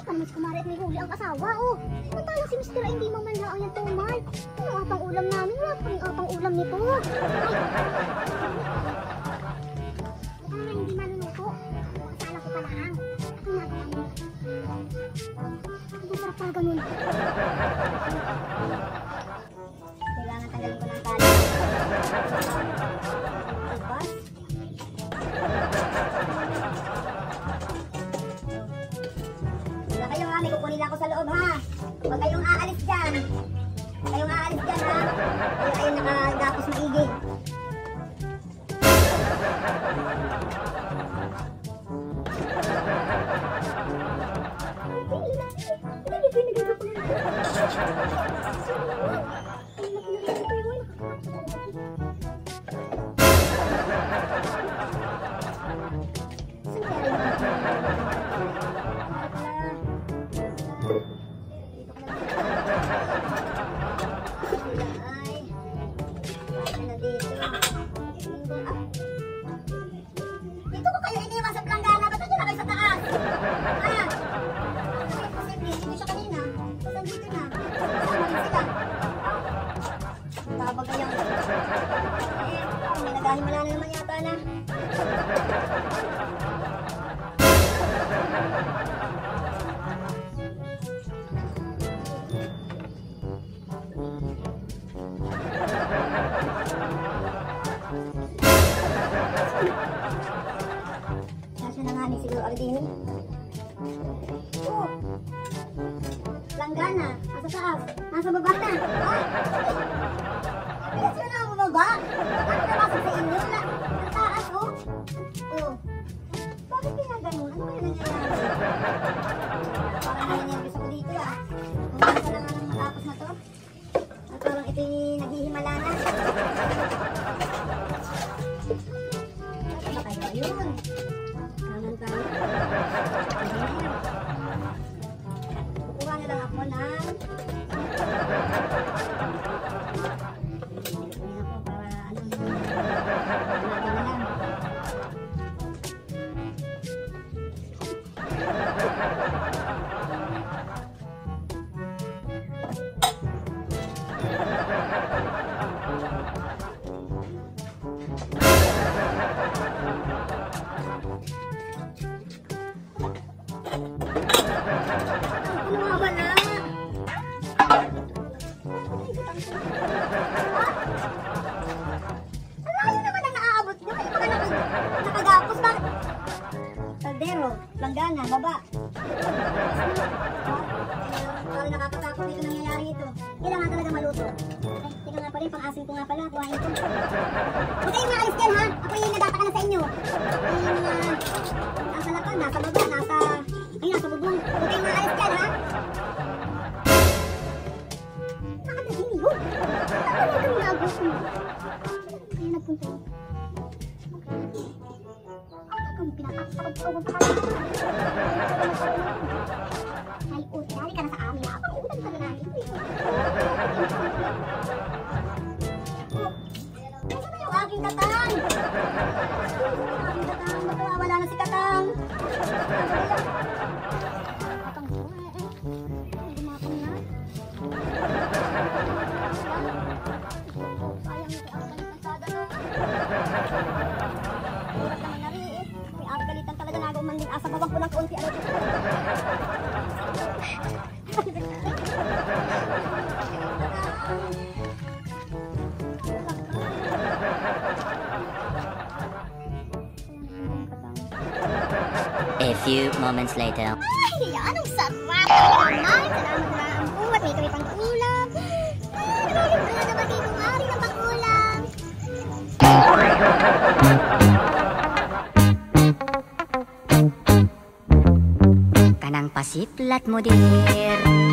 pa naman si kumari at may huli ang asawa, oh. Samantalang si Mr. ay hindi mamanlaang yan tumal. Ano ang apang ulam namin? Wala pa rin apang ulam nito. Ay. Baka naman hindi maluluto. Akala ko pa lang. Ako nga naman. Ang sarap pa ganun. Kailangan tanggalin ko ng tali. Tapos. Wala kayo ha, may kukunin ako sa loob ha. Huwag kayong aalis dyan. Huwag kayong aalis dyan ha. Huwag kayong nakagapos maigi. Dito ko kayo iniwan sa planggana. Ba't nandun na kayo sa taas? Ah! Posible, hindi siya kanina. Saan dito na? Saan marin sila? Tabag kayang. May nagahimala na naman yata na. Nasa na nga ni siguro Ardini. Oh! Langgana. Nasa taas. Nasa baba na. Ay! Bilis yun na ang bumaba. Ano nabasag sa inyo? Sa taas, oh. Oh. Bakit kaya ganun? Ano kaya nangyayari? Parang nangyayari ako dito ah. Bumaba ka lang ang matapos na to. At parang ito'y naghihimala na. Baka kayo yun. Kanan tayo. Kukuha na lang ako ng para ano natin na lang. Langgana, baba. Parang nakakatakot dito nangyayari ito. Kailangan talaga maluto. Ay, tingnan nga pala yung pang-asin ko nga pala. Kuhain ko. Huwag kayong maalis dyan ha. Ako yung nadata na sa inyo. Ay, yung mga nasa lapan, nasa baba, nasa bubong. Huwag kayong maalis dyan ha. Nakadagin yun. Nakadagin kami naagos mo. Kaya nagpunta yun. Ay, dali ka na sa amin. Apang ulan ka na natin. Nasaan na yung aking katang? Wala na si katang. Katang ko gumapan na. Sayang ito ang kansada na. Hirap naman na rin eh. May agalitan talaga na ako man din. Asa bawang ko ng kaunti. Ano ito? A few moments later. Ay, anong sarap! Naman! Salamat na ang buhat. May kami pang ulam. Nagaling na naman dito ari ng pang ulam. Kanang pasiplat mo dir.